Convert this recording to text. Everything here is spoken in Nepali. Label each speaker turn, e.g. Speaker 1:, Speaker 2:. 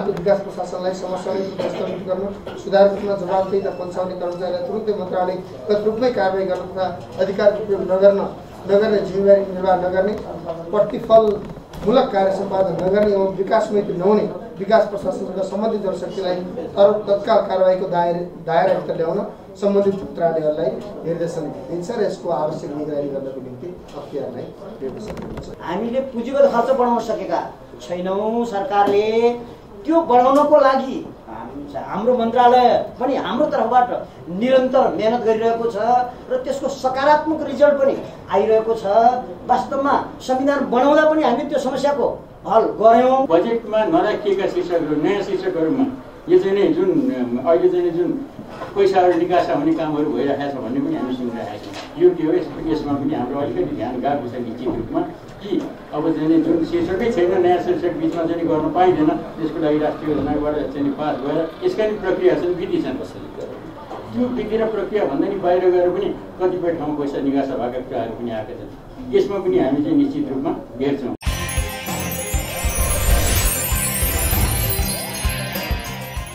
Speaker 1: विकास प्रशासनलाई समस्यालाई स्थगित गर्न, सुधार रूपमा जवाबदेही पन्छाउने कर्मचारीलाई तुरुन्तै मन्त्रालयगत रूपमै कारबाही गर्न तथा अधिकारको प्रयोग नगर्ने जिम्मेवारी निर्वाह नगर्ने, प्रतिफलमूलक कार्य सम्पादन नगर्ने एवं विकास मैत्री नहुने विकास प्रशासनका सम्बन्धित जनशक्तिलाई तत्काल कारबाहीको दायराभित्र ल्याउन सम्बन्धित मन्त्रालयहरूलाई निर्देशन दिन्छ र यसको आवश्यक निगरानी गर्नको निम्ति अख्तियारलाई निर्देशन दिन्छ।
Speaker 2: हामीले पुँजीगत खर्च बढाउन सकेका छैनौँ। सरकारले त्यो बढाउनको लागि हाम्रो मन्त्रालय पनि हाम्रो तर्फबाट निरन्तर मेहनत गरिरहेको छ र त्यसको सकारात्मक रिजल्ट पनि आइरहेको छ। वास्तवमा संविधान बनाउँदा पनि हामीले त्यो समस्याको हल गऱ्यौँ।
Speaker 3: बजेटमा नराखिएका शीर्षकहरू, नयाँ शीर्षकहरूमा यो चाहिँ नि जुन अहिले चाहिँ जुन पैसाहरू निकासा हुने कामहरू भइरहेको छ भन्ने पनि हामी सुनिरहेका छौँ। यो के हो? यसमा पनि हाम्रो अलिकति ध्यान गएको छ निश्चित रूपमा कि अब चाहिँ जुन शीर्षकै छैन, नयाँ शीर्षक बिचमा चाहिँ गर्न पाइँदैन, त्यसको लागि राष्ट्रिय योजनाबाट चाहिँ पास भएर यसका नि प्रक्रिया छन्, विधि छन्। त्यो विधि र प्रक्रिया भन्दा नि बाहिर गएर पनि कतिपय ठाउँ पैसा निकासा भएका कुराहरू पनि आएका छन्। यसमा पनि हामी चाहिँ निश्चित रूपमा हेर्छौँ।